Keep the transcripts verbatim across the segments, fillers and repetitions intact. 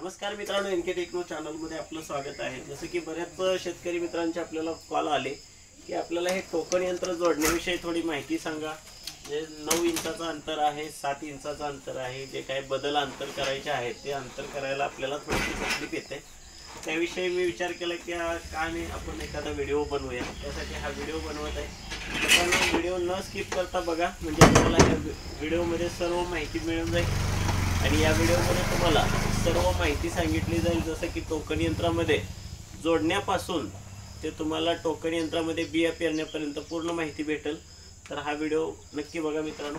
नमस्कार मित्रांनो, NK techno चॅनलमध्ये आपलं स्वागत आहे। जसं की बरेच शेतकरी मित्रांचे आपल्याला कॉल आले की आपल्याला हे टोकन यंत्र जोडण्याविषयी थोडी माहिती सांगा। जे नऊ इंचाचं अंतर आहे, सात इंचाचं अंतर आहे, जे काही बदल अंतर करायचे आहेत ते अंतर करायला आपल्याला थोडी तकलीफ येते। त्याविषयी मी विचार केला की का नाही आपण एखादा व्हिडिओ बनवूया। त्यासाठी हा व्हिडिओ बनवत आहे। मित्रांनो, व्हिडिओ न स्किप करता बघा, म्हणजे तुम्हाला या व्हिडिओमध्ये सर्व माहिती मिळून जाईल। आणि या व्हिडिओमध्ये तुम्हाला सर्व माहिती सांगितली जाईल, जसं की टोकन यंत्रामध्ये जोडण्यापासून ते तुम्हाला टोकन यंत्रामध्ये बिया पेरण्यापर्यंत पूर्ण माहिती भेटेल। तर हा व्हिडिओ नक्की बघा मित्रांनो।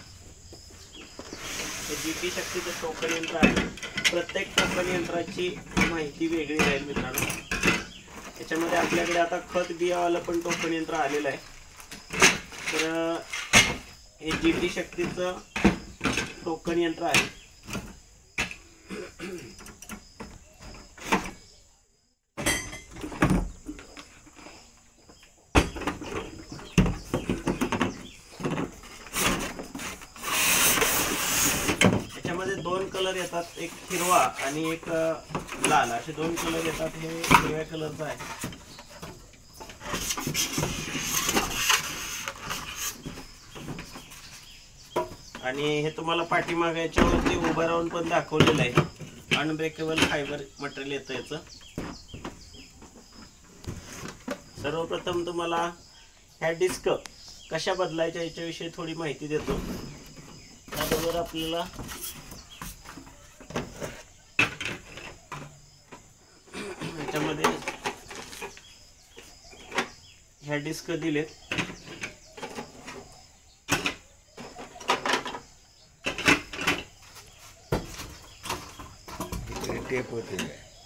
हे गtshaktiचं टोकन यंत्र आहे। प्रत्येक टोकन यंत्राची माहिती वेगळी राहील मित्रांनो। याच्यामध्ये आपल्याकडे आता खत बियावाला पण टोकन यंत्र आलेलं आहे। तर हे gtshaktiचं टोकन यंत्र आहे। याच्यामध्ये दोन कलर येतात, एक हिरवा आणि एक लाल, असे दोन कलर येतात। हे हिरव्या कलरचा आहे। आणि हे तुम्हाला पाठीमागे याच्यावरती उभा राहून पण दाखवलेलं आहे। अनब्रेकेबल फायबर मटेरियल येतं याचं। सर्वप्रथम तुम्हाला ह्या डिस्क कशा बदलायच्या याच्याविषयी थोडी माहिती देतो। त्याबरोबर आपल्याला याच्यामध्ये ह्या डिस्क दिलेत। टेप होते।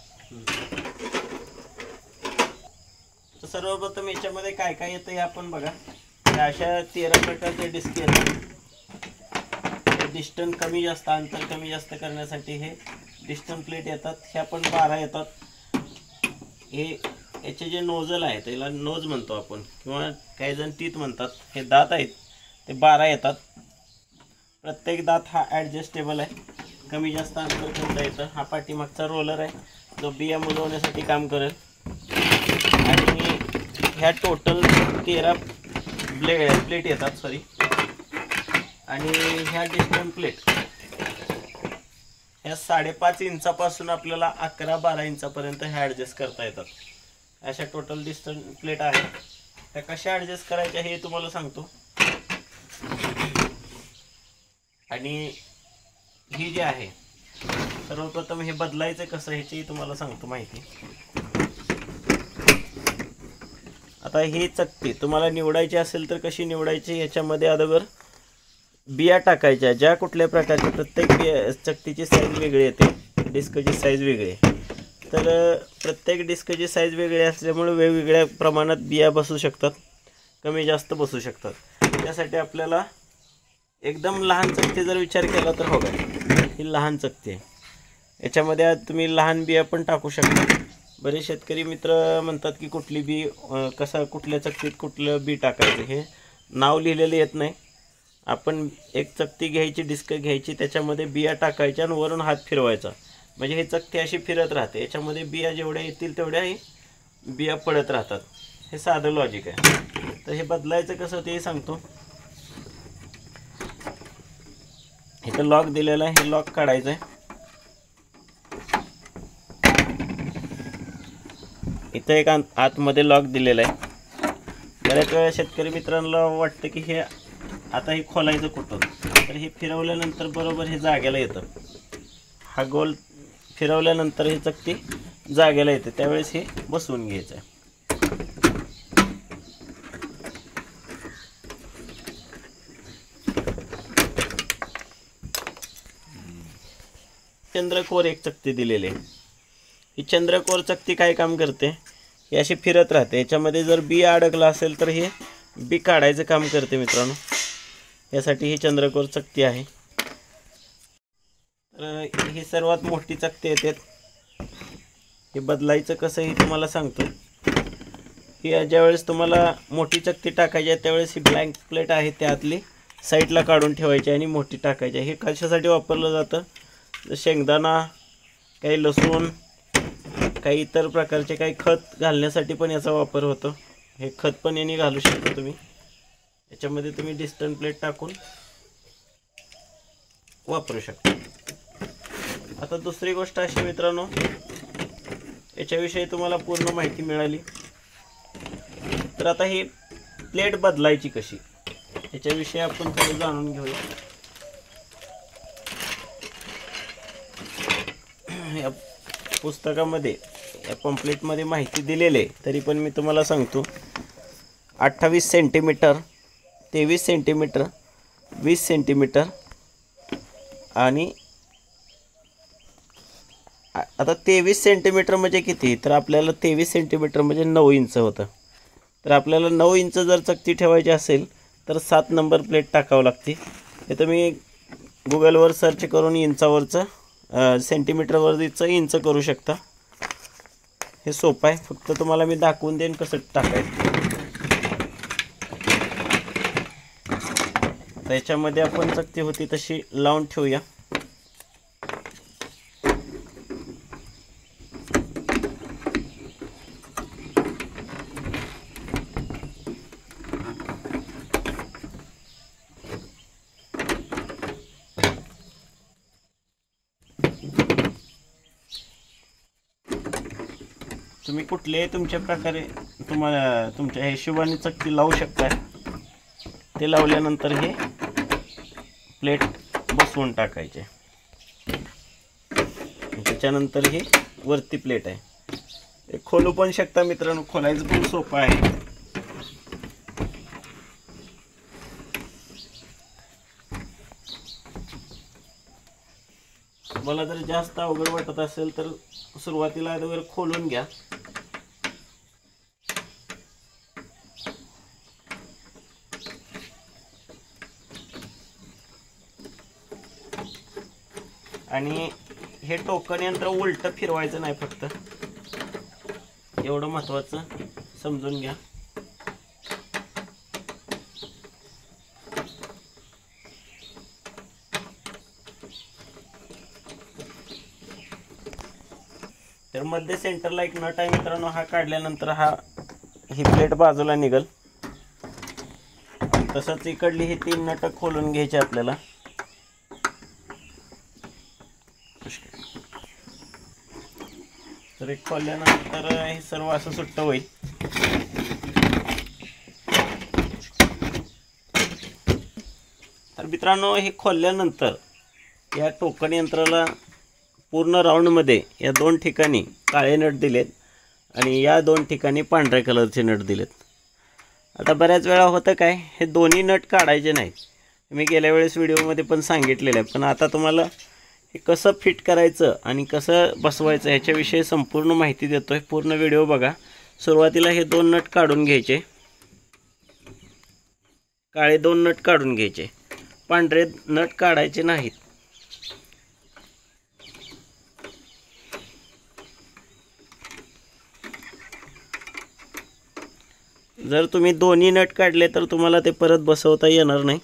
तर सर्वप्रथम याच्यामध्ये काय काय येतं हे आपण बघा। अशा तेरा प्रकारचे डिस्क येतात। डिस्टन्स कमी जास्त, अंतर कमी जास्त करण्यासाठी हे डिस्टन्स प्लेट येतात। ह्या पण बारा येतात। हे याचे जे नोजल आहे त्याला नोज म्हणतो आपण, किंवा काही जण टीथ म्हणतात। हे दात आहेत ते बारा येतात। प्रत्येक दात हा ॲडजस्टेबल आहे, कमी जास्त अंतर करता येतं। हा पाठीमागचा रोलर आहे जो बिया मुजवण्यासाठी काम करेल। आणि ह्या टोटल तेरा ब्लेड प्लेट येतात सॉरी आणि ह्या डिस्टन्स प्लेट ह्या साडेपाच इंचापासून आपल्याला अकरा बारा इंचापर्यंत ह्या ॲडजस्ट करता येतात। अशा टोटल डिस्टन्स प्लेट आहे। त्या कशा ॲडजस्ट करायच्या हे तुम्हाला सांगतो। आणि ही जी आहे, सर्वप्रथम हे बदलायचं कसं ह्याची तुम्हाला सांगतो माहिती। आता ही चकती तुम्हाला निवडायची असेल तर कशी निवडायची, याच्यामध्ये अगोदर बिया टाकायच्या ज्या कुठल्या प्रकारच्या। प्रत्येक बिया चकतीची साईज वेगळी येते, डिस्कची साईज वेगळी आहे। तर प्रत्येक डिस्कची साईज वेगळी असल्यामुळे वेगवेगळ्या प्रमाणात बिया बसू शकतात, कमी जास्त बसू शकतात। त्यासाठी आपल्याला एकदम लहान चकती जर विचार केला तर हो काय, ही लहान चकती आहे। याच्यामध्ये तुम्ही लहान बिया पण टाकू शकता। बरेच शेतकरी मित्र म्हणतात की कुठली बी कसा कुठल्या चकतीत कुठलं बी टाकायचं, हे नाव लिहिलेलं येत नाही। आपण एक चकती घ्यायची, डिस्क घ्यायची, त्याच्यामध्ये बिया टाकायच्या आणि वरून हात फिरवायचा, म्हणजे ही चकती अशी फिरत राहते। याच्यामध्ये बिया जेवढ्या येतील तेवढ्याही बिया पडत राहतात। हे साधं लॉजिक आहे। तर हे बदलायचं कसं ते सांगतो। इथं लॉक दिलेला आहे, हे लॉक काढायचं आहे। इथं एक आतमध्ये लॉक दिलेला आहे। बऱ्याच वेळा शेतकरी मित्रांना वाटतं की हे आता हे खोलायचं कुठं, तर हे फिरवल्यानंतर बरोबर हे जागेला येतं। हा गोल फिरवल्यानंतर ही चकती जागेला येते, त्यावेळेस हे बसवून घ्यायचं आहे। चंद्रकोर एक चकती दिलेली आहे। ही चंद्रकोर चकती काय काम करते, ही अशी फिरत राहते। याच्यामध्ये जर बी अडकला असेल तर हे बी काढायचं काम करते मित्रांनो। यासाठी ही चंद्रकोर चकती आहे। तर ही सर्वात मोठी चकती येते। हे बदलायचं कसं हे तुम्हाला सांगतो। ही ज्यावेळेस तुम्हाला मोठी चकती टाकायची आहे त्यावेळेस ही ब्लँक प्लेट आहे त्यातली साईडला काढून ठेवायची आणि मोठी टाकायची। हे कशासाठी वापरलं जातं, शेंगदाणा काही लसूण, काही इतर प्रकारचे काही खत घालण्यासाठी पण याचा वापर होतो. हे खत पण याने घालू शकता तुम्ही. याच्यामध्ये तुम्ही डिस्टन्स प्लेट टाकून वापरू शकता. आता दुसरी गोष्ट अशी मित्रांनो, याच्याविषयी तुम्हाला पूर्ण माहिती मिळाली. तर आता ही प्लेट बदलायची कशी याच्याविषयी आपण थोडं जाणून घेऊया. या पुस्तकामध्ये, या पम्पलेटमध्ये माहिती दिलेली आहे, तरी पण मी तुम्हाला सांगतो. अठ्ठावीस सेंटीमीटर, तेवीस सेंटीमीटर, वीस सेंटीमीटर आणि आता तेवीस सेंटीमीटर म्हणजे किती, तर आपल्याला तेवीस सेंटीमीटर म्हणजे नऊ इंच होतं. तर आपल्याला नऊ इंच जर चकती ठेवायची असेल तर सात नंबर प्लेट टाकावं लागते. हे तुम्ही गुगलवर सर्च करून इंचावरचं सेंटीमीटरवरचं इंच करू शकता. हे सोपं आहे, फक्त तुम्हाला मी दाखवून देईन कसं टाकायचं. त्याच्यामध्ये आपण चकती होती तशी लावून ठेवूया. तुम्ही कुठल्याही तुमच्या प्रकारे तुम्हाला तुमच्या हिशोबाने चकती लावू शकता. ते लावल्यानंतर हे प्लेट बसवून टाकायचे. त्याच्यानंतर हे वरती प्लेट आहे, हे खोलू पण शकता मित्रांनो. खोलायचं पण सोपं आहे. मला जर जास्त अवघड वाटत असेल तर सुरुवातीला अगोदर खोलून घ्या. आणि हे टोकन यंत्र उलट फिरवायचं नाही, फक्त एवढं महत्त्वाचं समजून घ्या. तर मध्ये सेंटरला एक नट आहे मित्रांनो. हा काढल्यानंतर हा ही प्लेट बाजूला निघल. तसंच इकडली ही तीन नट खोलून घ्यायची आपल्याला. तर एक खोलल्यानंतर हे सर्व असं सुट्ट होईल. तर मित्रांनो, हे खोलल्यानंतर या टोकन यंत्राला पूर्ण राऊंडमध्ये या दोन ठिकाणी काळे नट दिलेत आणि या दोन ठिकाणी पांढऱ्या कलरचे नट दिलेत. आता बऱ्याच वेळा होतं काय, हे दोन्ही नट काढायचे नाहीत. मी गेल्या वेळेस व्हिडिओमध्ये पण सांगितलेलं आहे, पण आता तुम्हाला हे कसं फिट करायचं आणि कसं बसवायचं ह्याच्याविषयी संपूर्ण माहिती देतो आहे. पूर्ण व्हिडिओ बघा. सुरुवातीला हे दोन नट काढून घ्यायचे, काळे दोन नट काढून घ्यायचे, पांढरे नट काढायचे नाहीत. जर तुम्ही दोन्ही नट काढले तर तुम्हाला ते परत बसवता येणार नाही.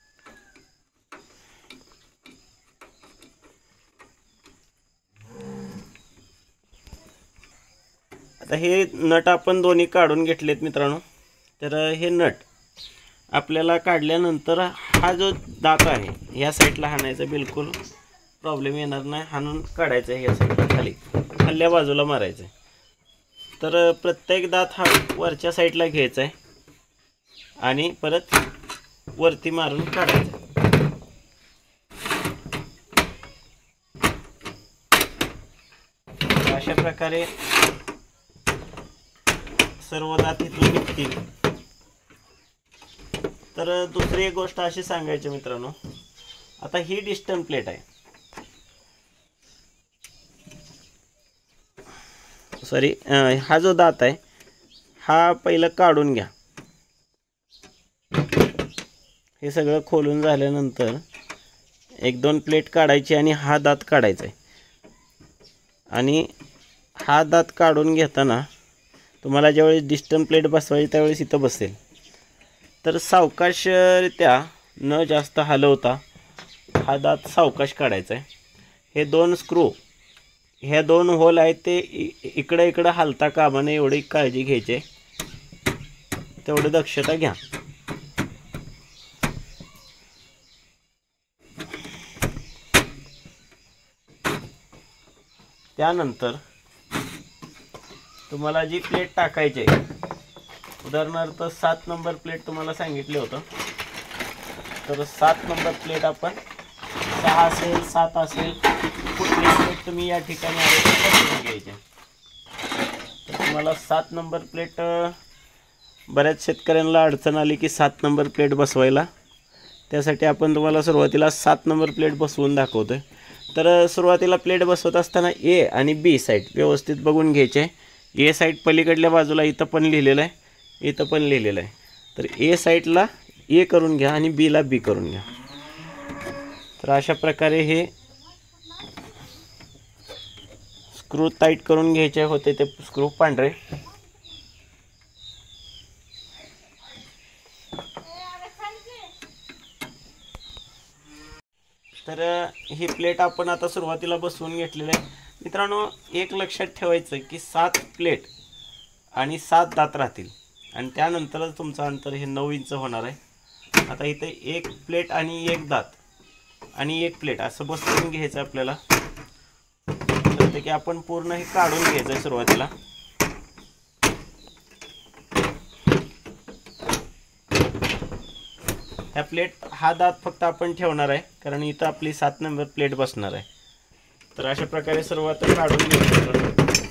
आता हे नट आपण दोन्ही काढून घेतलेत मित्रांनो. तर हे नट आपल्याला काढल्यानंतर हा जो दात आहे या साईडला हाणायचा, बिलकुल प्रॉब्लेम येणार नाही. हाणून काढायचं आहे या साईडला, खाली खाल्ल्या बाजूला मारायचं आहे. तर प्रत्येक दात हा वरच्या साईडला घ्यायचा आहे आणि परत वरती मारून काढायचं. अशा प्रकारे सर्व दात इथून निघतील. तर दुसरी एक गोष्ट अशी सांगायची मित्रांनो, आता ही डिस्टन्स प्लेट आहे, सॉरी हा जो दात आहे हा पहिलं काढून घ्या. हे सगळं खोलून झाल्यानंतर एक दोन प्लेट काढायची आणि हा दात काढायचा आहे. आणि हा दात काढून घेताना तुम्हाला ज्यावेळेस डिस्टन्स प्लेट बसवायची त्यावेळेस इथं बसेल. तर सावकाशरित्या न जास्त हलवता हा दात सावकाश काढायचा आहे. हे दोन स्क्रू ह्या दोन होल आहेत ते इकडे इकडे हलता कामा नये एवढी काळजी घ्यायची, तेवढी दक्षता घ्या. त्यानंतर तुम्हाला जी प्लेट टाकायची आहे, उदाहरणार्थ सात नंबर प्लेट तुम्हाला सांगितले होतं, तर सात नंबर प्लेट आपण सहा असेल सात असेल कुठली प्लेट तुम्ही या ठिकाणी घ्यायचे. तर तुम्हाला सात नंबर प्लेट, बऱ्याच शेतकऱ्यांना अडचण आली की सात नंबर प्लेट बसवायला, त्यासाठी आपण तुम्हाला सुरुवातीला सात नंबर प्लेट बसवून दाखवतोय. तर सुरुवातीला प्लेट बसवत असताना ए आणि बी साईड व्यवस्थित बघून घ्यायचे. ए साईड पलीकडल्या बाजूला इथं पण लिहिलेलं आहे, इथं पण लिहिलेलं आहे. तर ए साईडला ए करून घ्या आणि बीला बी करून घ्या. तर अशा प्रकारे हे स्क्रू टाईट करून घ्यायचे होते, ते स्क्रू पांढरे. तर ही प्लेट आपण आता सुरुवातीला बसवून घेतलेली आहे. मित्रांनो, एक लक्षात ठेवायचं की सात प्लेट आणि सात दात राहतील आणि त्यानंतरच तुमचं अंतर हे नऊ इंच होणार आहे. आता इथे एक प्लेट आणि एक दात आणि एक प्लेट असं बसवून घ्यायचं आपल्याला. तर ते की आपण पूर्ण हे काढून घ्यायचं आहे सुरुवातीला. ह्या प्लेट हा दात फक्त आपण ठेवणार आहे, कारण इथं आपली सात नंबर प्लेट बसणार आहे. तर अशा प्रकारे सुरुवात काढून घ्यायचं.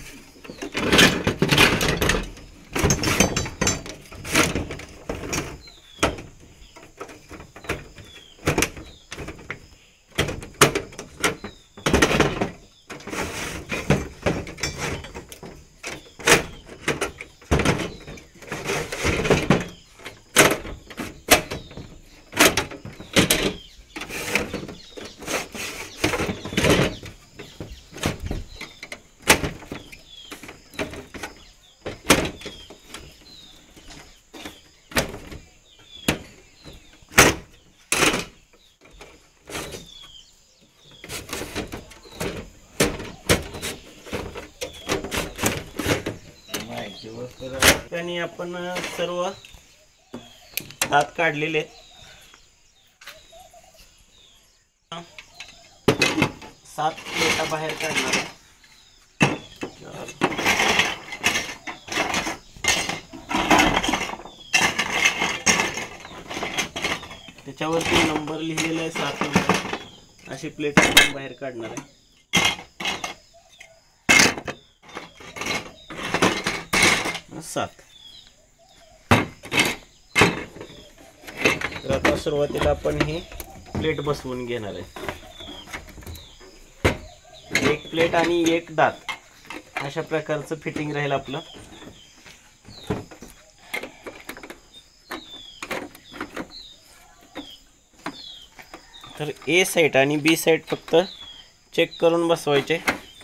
त्याने आपण सर्व दात काढलेले आहेत. सात प्लेटा बाहेर काढणार आहे. त्याच्यावरती नंबर लिहिलेला आहे सात नंबर. अशी प्लेट आपण बाहेर काढणार आहे. सात. तर आता सुरुवातीला आपण ही प्लेट बसवून घेणार आहे. एक प्लेट आणि एक दात अशा प्रकारचं फिटिंग राहील आपलं. तर ए साईड आणि बी साईड फक्त चेक करून बसवायचे.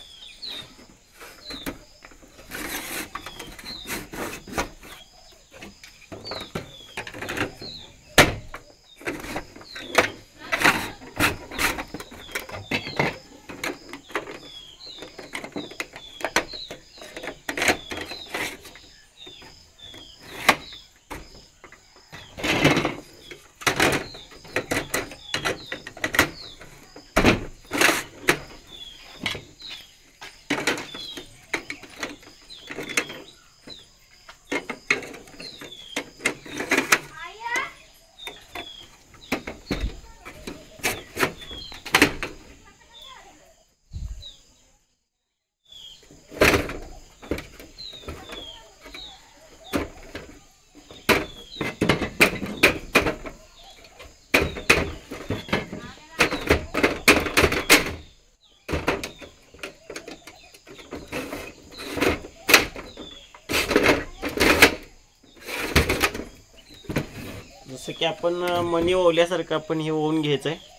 जसं की आपण मनी ओवल्यासारखं आपण हे ओवून घ्यायचं आहे.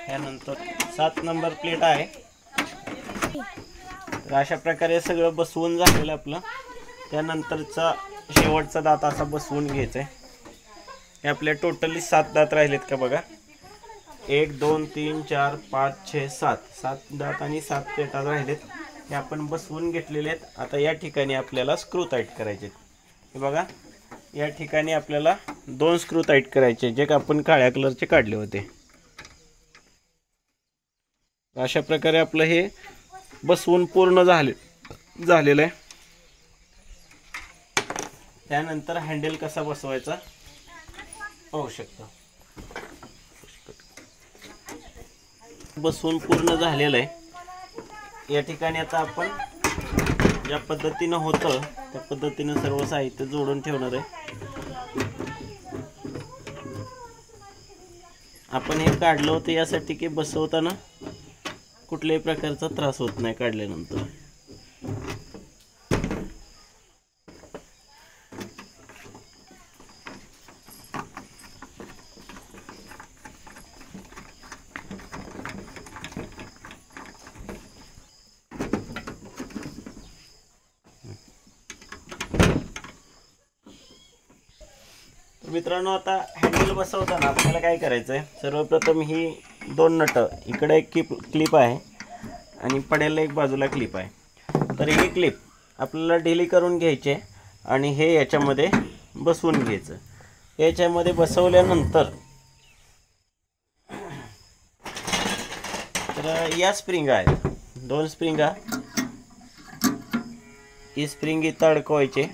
त्यानंतर सात नंबर प्लेट आहे। तर अशा प्रकारे सगळं बसवून झालेलं आपलं। त्यानंतरचा शेवटचा दात असा बसवून घ्यायचा आहे। हे आपले टोटली सात दात राहिलेत का बघा, एक दोन तीन चार पाच छे सात सात दात आणि सात प्लेटा राहिलेत, हे आपण बसवून घेतलेले आहेत। आता या ठिकाणी आपल्याला स्क्रू टाईट करायचे आहेत। हे बघा, या ठिकाणी आपल्याला दोन स्क्रू टाईट करायचे जे आपण काळ्या कलरचे काढले होते। अशा प्रकारे आपलं हे बसवून पूर्ण झाले झालेलं आहे। त्यानंतर हँडल कसा बसवायचा पाहू शकता। बसवून पूर्ण झालेलं आहे। या ठिकाणी आता आपण ज्या पद्धतीनं होतं त्या पद्धतीनं सर्व साहित्य जोडून ठेवणार आहे। आपण हे काढलं होतं यासाठी की बसवताना कुठल्याही प्रकारचा त्रास होत नाही काढल्यानंतर। मित्रांनो, आता हँडल बसवताना आपल्याला काय करायचं आहे, सर्वप्रथम ही दोन नट, इकडे एक क्लिप क्लिप आहे आणि पडेल एक बाजूला क्लिप आहे। तर ही क्लिप आपल्याला ढिली करून घ्यायची आणि हे याच्यामध्ये बसवून घ्यायचं। याच्यामध्ये बसवल्यानंतर तर या स्प्रिंग आहेत, दोन स्प्रिंगा, ही स्प्रिंग इथं अडकवायचे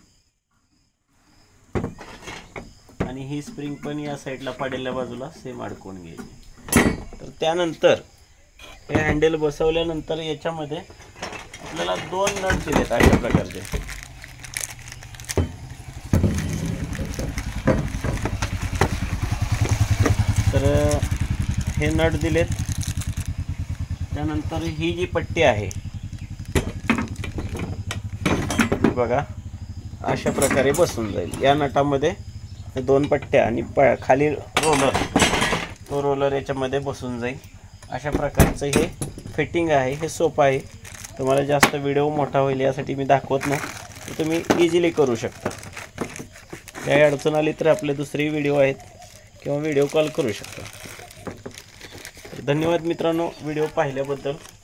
आणि ही स्प्रिंग पण या साईडला पडेल्या बाजूला सेम अडकवून घ्यायची। तर त्यानंतर हे हँडल बसवल्यानंतर याच्यामध्ये आपल्याला दोन नट दिलेत अशा प्रकारचे। तर हे नट दिलेत। त्यानंतर ही जी पट्टी आहे बघा अशा प्रकारे बसून जाईल। या नटामध्ये दोन पट्ट्या आणि खाली रोलर, तो रोलर याच्यामध्ये बसून जाईल। अशा प्रकारचं हे फिटिंग आहे। हे सोपं आहे, तुम्हाला जास्त व्हिडिओ मोठा होईल यासाठी मी दाखवत नाही, तर तुम्ही इझिली करू शकता। काही अडचण आली तर आपले दुसरे व्हिडिओ आहेत किंवा व्हिडिओ कॉल करू शकता। धन्यवाद मित्रांनो व्हिडिओ पाहिल्याबद्दल।